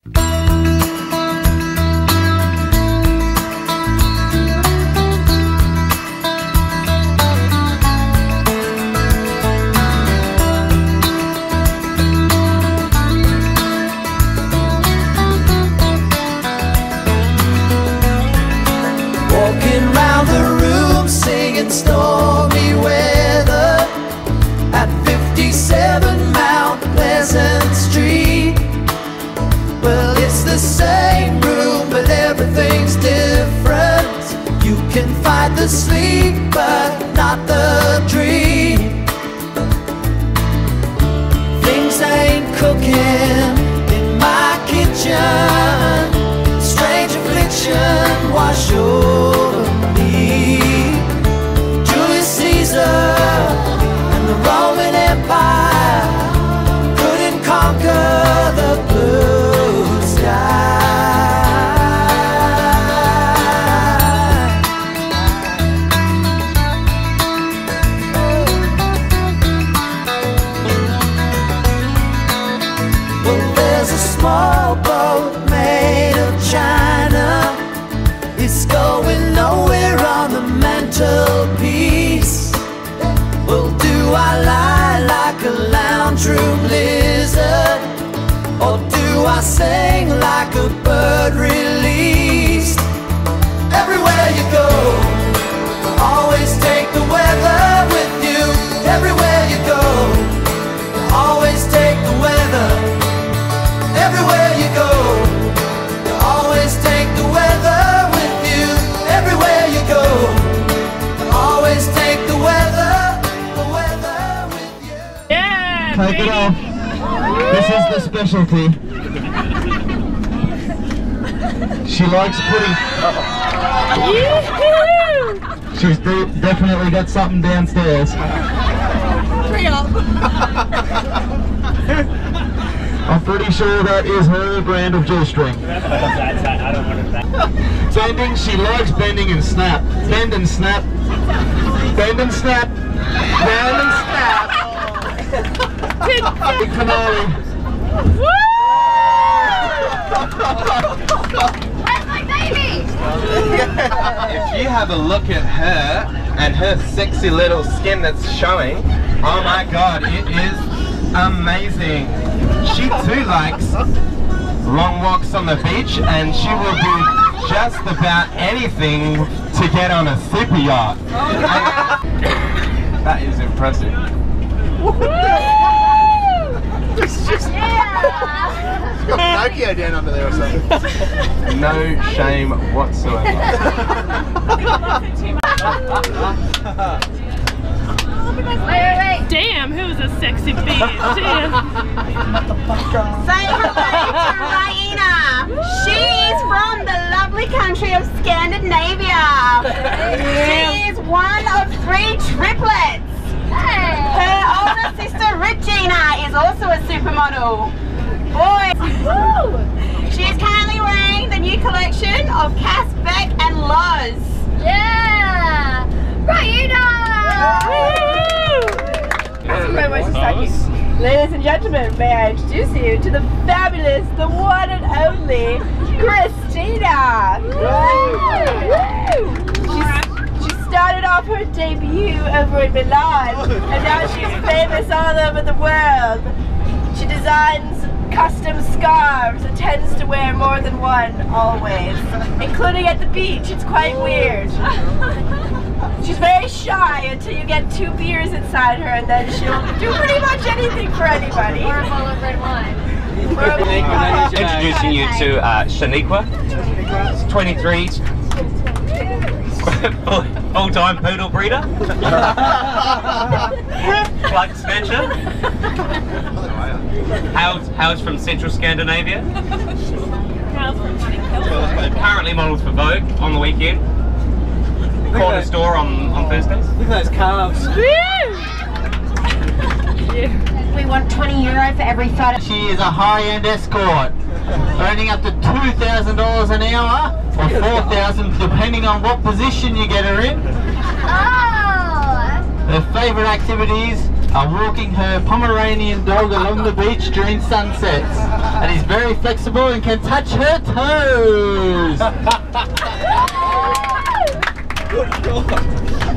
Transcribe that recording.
Walking round the room singing stormy weather at 57 Mount Pleasant Street. Well, it's the same room, but everything's different. You can fight the sleep, but not the dream. Things ain't cooking in my kitchen. Strange affliction wash over me. Julius Caesar and the Roman Empire couldn't conquer the blue sky. Well, there's a small boat made of China. It's going nowhere on the mantelpiece. Well, do I lie like a lounge room lizard, or do I sing like a bird released? Everywhere you go, always take the weather with you. Everywhere you go, always take the weather. Everywhere you go, you always take the weather with you. Everywhere you go, you always take the weather with you. Yeah, Take it off. This is the specialty. She likes putting... She's definitely got something downstairs. Hurry up. I'm pretty sure that is her brand of G-string. Bending, she likes bending and snap. Bend and snap. Bend and snap. Bend and snap. Big finale. Where's my baby? If you have a look at her and her sexy little skin that's showing, oh my god, it is amazing. She too likes long walks on the beach, and she will do just about anything to get on a super yacht. That is impressive. It's just... She's got Pinocchio down under there or something. No shame whatsoever. Wait. Damn, who's a sexy bitch? Damn. Say hello to Raina. She's from the lovely country of Scandinavia. She is one of 3 triplets. Her older sister Regina is also a supermodel. Boy, she is currently wearing the new collection of Cass, Beck and Loz. Yeah! Raina! Ladies and gentlemen, may I introduce you to the fabulous, the one and only Christina. She started off her debut over in Milan, and now she's famous all over the world. She designs custom scarves and tends to wear more than one always, including at the beach. It's quite weird. She's very shy until you get 2 beers inside her, and then she'll do pretty much anything for anybody. Or a bowl of red wine. Introducing you to Shaniqua. 23. Full-time poodle breeder. Plug Spencer. How's from Central Scandinavia. Currently models for Vogue on the weekend. Corner store on Thursdays. Look at those calves. We want €20 for every photo. She is a high-end escort, earning up to $2,000 an hour, or $4,000 depending on what position you get her in. Oh! Her favourite activities are walking her Pomeranian dog along the beach during sunsets, and he's very flexible and can touch her toes. Good God.